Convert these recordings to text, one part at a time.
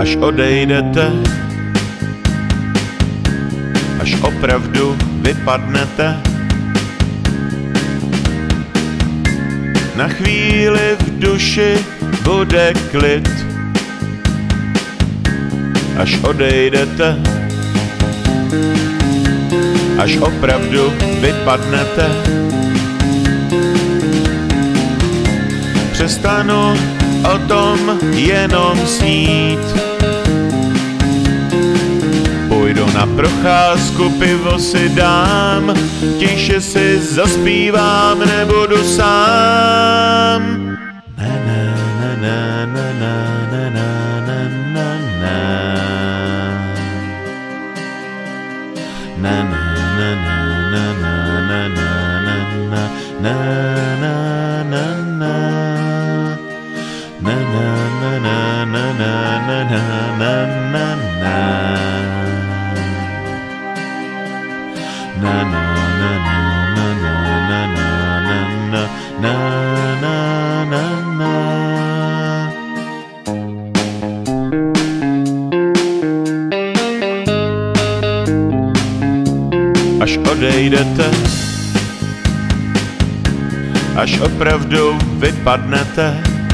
až odejdete, až opravdu vypadnete. Na chvíli v duši bude klid, až odejdete, až opravdu vypadnete. Přestanu o tom jenom snít, půjdu na procházku, pivo si dám, tiše si zaspívám, nebudu sám. Až odejdete, až opravdu vypadnete,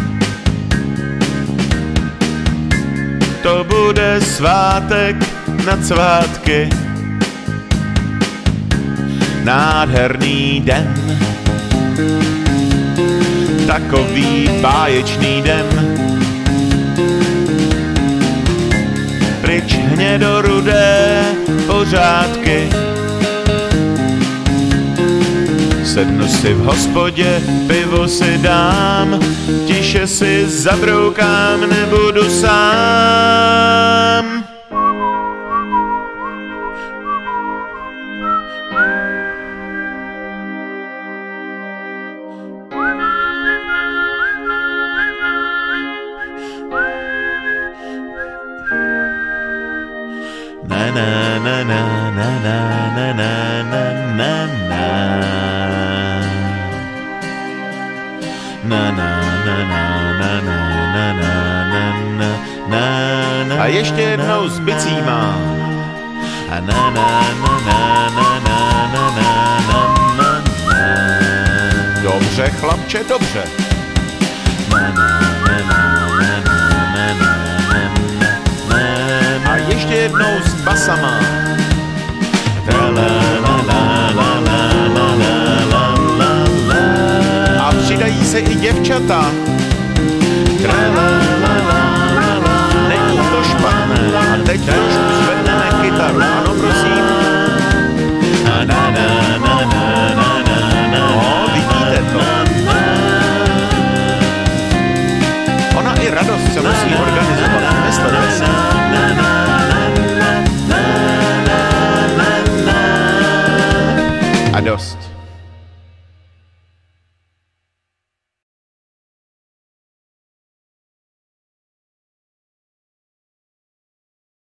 to bude svátek nad svátky, nádherný den, takový báječný den. Pryč hnědorudé pořádky, sednu si v hospodě, pivo si dám, tiše si zabroukám, nebudu sám. Na na na na na na na na na na. Na na na na na na na na na na. A ještě jednou s bicíma. A na na na na na na na na na na. Dobře, chlapče, dobře. Na na na na na na na na. A ještě jednou s basama. La la la la la la la la. A přidají se i děvčata. Není to špatné. A teď trošku zvedneme kytaru. Ano, prosím. No, vidíte to. Ona i radost se musí organizovat. Myslete si. A dost.